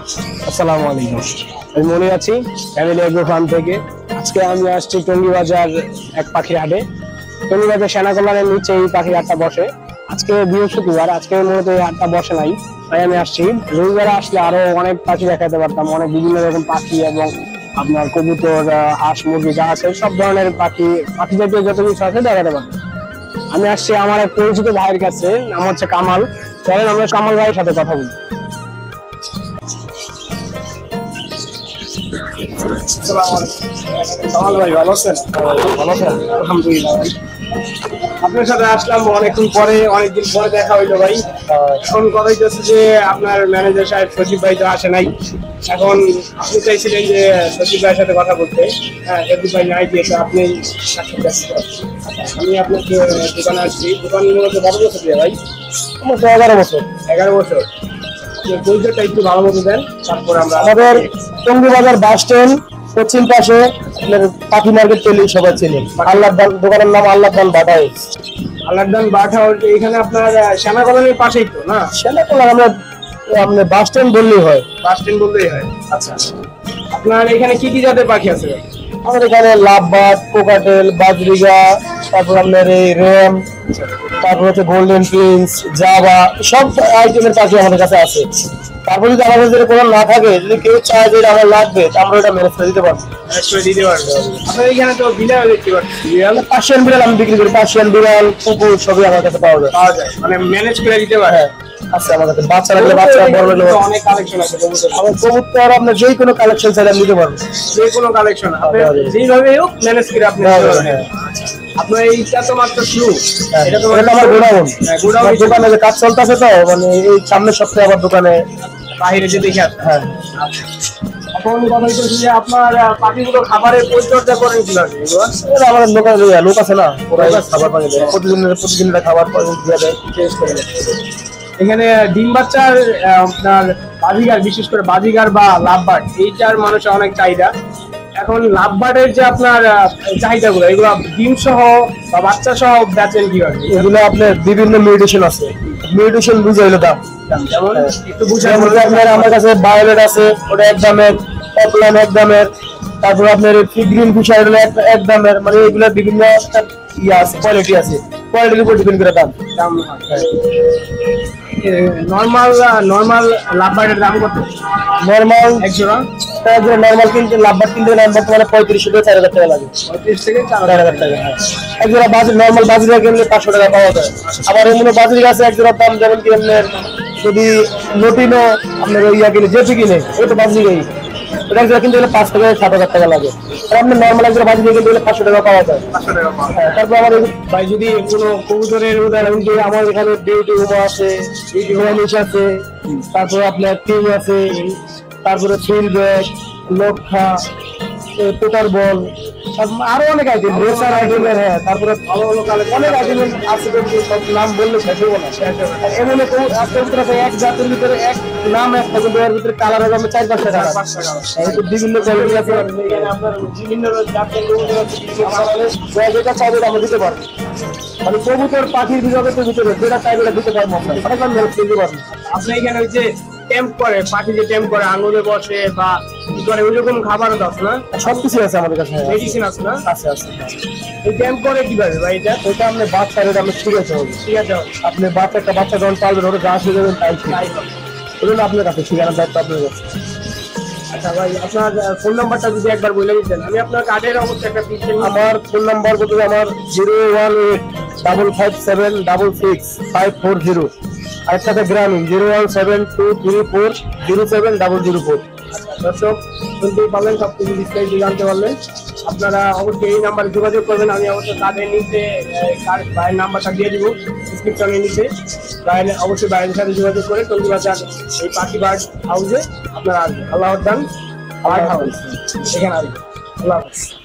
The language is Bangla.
আসসালামু আলাইকুম। আমি মনে আছি ফ্যামিলি এগ্রো ফার্ম থেকে। আজকে আমি আসছি টঙ্গীবাজার এক পাখির হাটে। টঙ্গীবাজার সেনাকল্যাণের নিচে এই পাখির হাটটা বসে। আজকে বৃহস্পতিবার, আজকে মূলত এই হাটটা বসে নাই, তাই আমি আসছি। রবিবারে আসলে আরো অনেক পাখি দেখাতে পারতাম, অনেক বিভিন্ন রকম পাখি এবং আপনার কবুতর, হাঁস, মুরগি যা আছে সব ধরনের পাখি জাতীয় যত কিছু আছে দেখাতে পারতাম। আমি আসছি আমার এক পরিচিত ভাইয়ের কাছে, নাম হচ্ছে কামাল। চলেন আমরা কামাল ভাইয়ের সাথে কথা বলি। কামাল ভাই ভালো আছেন? ভালো আছেন? আলহামদুলিল্লাহ। আপনার সাথে আসলাম অনেকদিন পরে দেখা হইলো ভাই। এখন কথা হইতেছে যে আপনার ম্যানেজার সাহেব সজীব ভাই তো আসে নাই। এখন আপনি চাইছিলেন যে সজীব ভাইয়ের সাথে কথা বলতে। হ্যাঁ, সজীব ভাই নাই, যেহেতু আপনি আমি আপনাকে দোকানে আসছি। দোকান মূলত কত বছর দিয়ে ভাই? 11 বছর। 11 বছর। পরিচয়টা একটু ভালো মতো দেন, তারপর আমরা। আমাদের টঙ্গীবাজার বাস স্ট্যান্ড পশ্চিম পাশে পাখি মার্কেট চলি, সবাই চিনি। আল্লাহদান, দোকানের নাম Allahdan Bata house. Allahdan Bata house এখানে আপনার সেনাকল্যাণের পাশেই তো না? সেনাকল্যাণ আপনার বাস স্ট্যান্ড বললেই হয়। বাস স্ট্যান্ড বললেই হয়। আচ্ছা, আপনার এখানে কি কি জাতের পাখি আছে? আমাদের এখানে লাভবার্ড, কোকাটেল, বাজরিগা, তারপর আপনার এই র্যাম, তারপর হচ্ছে গোল্ডেন প্রিন্স, জাভা, সব আইটেমের পাখি আমাদের কাছে আছে। তারপর যদি আমাদের যদি কোনো না থাকে, যদি কেউ চায় যে আমার লাগবে, আমরা ওটা ম্যানেজ করে দিতে পারবো। আপনার এখানে তো বিড়াল দেখতে পাচ্ছি, বিড়াল, পার্সিয়ান বিড়াল আমি বিক্রি করি। পার্সিয়ান বিড়াল, কুকুর সবই আমার কাছে পাওয়া যায়, মানে ম্যানেজ করে দিতে পারে। আচ্ছা, আমার কাছে বাচ্চা লাগলে বাচ্চা, বড় লাগলে অনেক কালেকশন আছে কবুতর। আমার কবুতর আপনার যে কোনো কালেকশন চাইলে আমি দিতে পারবো। যে কোনো কালেকশন যেভাবে হোক ম্যানেজ করে আপনি। আপনার এইটা তো মাত্র শুরু, এটা তো আমার গোডাউন। দোকানে যে কাজ চলতেছে, তো মানে এই সামনের সপ্তাহে আবার দোকানে বাইরে যে দেখে আসবে। হ্যাঁ, এখন কথা হচ্ছে যে আপনার পাখিগুলো খাবারের পরিচর্যা করেন কিভাবে? আমাদের লোক আছে না, ওরা খাবার পানি দেয়, প্রতিদিন খাবার দিয়ে দেয়, চেঞ্জ করে দেয়। এখানে ডিম বাচ্চার আপনার বাজিগার, বিশেষ করে বাজিগার বা লাভবার্ড, এইটার মানুষের অনেক চাহিদা। এখন লাভবার্ডের যে আপনার চাহিদাগুলো, এগুলো ডিম সহ বা বাচ্চা সহ বেচেন কিভাবে? এগুলো আপনার বিভিন্ন মিউটেশন আছে, মিউটেশন বুঝে হইলো দাম। যেমন একটু বুঝে আপনার আমার কাছে ভায়োলেট আছে, ওটা এক দামের, অফলাইন এক দামের, তারপর আপনার গ্রিন ফিশার এক দামের, মানে এগুলো বিভিন্ন ইয়ে আছে, কোয়ালিটি আছে, কোয়ালিটির উপর ডিপেন্ড করে দাম। নর্মাল লাভবার্ডের দাম কত? নর্মাল এক জোড়া নর্মাল কিনতে, লাভবার্ড কিনতে বর্তমানে 3500 থেকে 4000 টাকা লাগে। 35 থেকে 4000 টাকা। এক জোড়া নর্মাল বাজরিগা কিনলে 500 টাকা পাওয়া যায়। আবার এমন বাজরিগা আছে এক জোড়ার দাম, যেমন কি আপনার যদি নটিনো আপনার ইয়া কিনে, জেপি কিনে, ওই তো বাজরিগাই, ওটা এক জোড়া কিনতে গেলে 5 থেকে 7000 টাকা লাগে। আর আপনার নর্মাল এক জোড়া বাজরিগা কিনতে গেলে 500 টাকা পাওয়া যায়। 500 টাকা পাওয়া যায়। তারপর আমার ভাই যদি কোনো কবুতরের উদাহরণ দিই, আমার এখানে বিউটি হোমা আছে, বিউটি হোমিশ আছে, তারপর আপনার টিম আছে, তারপরে ফিলব্যাক, লক্ষা, পেটার বল, আরো অনেক আইটেম, রেসার আইটেমের। হ্যাঁ, তারপরে ভালো ভালো অনেক আইটেম আছে, সব নাম বললে শেষ হবো না। এমন এক জাতের ভিতরে এক নাম একটা, কিন্তু এর ভিতরে কালার হবে 4-5টা কালার, বিভিন্ন কোয়ালিটি আছে। আপনার বিভিন্ন জাতের যেটা চাইবে আমরা দিতে পারবো, মানে কবুতর পাখির জগতের ভিতরে যেটা চাইবে দিতে পারবো আমরা, অনেক আমি দিতে পারবো। আপনি এখানে ওই যে ট্যাম্প করে, পাখি যে ট্যাম্প করে, আঙুলে বসে বা কি করে, ওই রকম খাবারও দাও না? সবকিছু আছে আমাদের কাছে, মেডিসিন আছে না? আছে আছে। এই ট্যাম্প করে কিভাবে ভাই? এটা আপনি বাচ্চা রেট আপনি ঠিক আছে হবে, ঠিক আছে। আপনি একটা বাচ্চা যখন পালবেন, ওটা যা শিখে যাবেন তাই ওটা আপনার কাছে, শিখানোর দায়িত্ব আপনার কাছে। আচ্ছা ভাই, আপনার ফোন নাম্বারটা যদি একবার বলে দিতেন, আমি আপনার কার্ডের অবশ্যই একটা পিকচার। আমার ফোন নাম্বার বলতে আমার 01855666540, আর সাথে গ্রামীণ 01723407004। দর্শক শুনতেই পারলেন, সবকিছু বিস্তারিত জানতে পারলেন। আপনারা অবশ্যই এই নাম্বারে যোগাযোগ করবেন। আমি অবশ্যই কার্ডের নিচে ভাইয়ের নাম্বারটা দিয়ে দিব ডিসক্রিপশনের নিচে। অবশ্যই ভাইয়ের সাথে যোগাযোগ করে টঙ্গীবাজার এই পাখি বার্ড হাউসে আপনারা আসবেন। আল্লাহ দান বার্ড হাউস, এখানে আসবেন। আল্লাহ হাফেজ।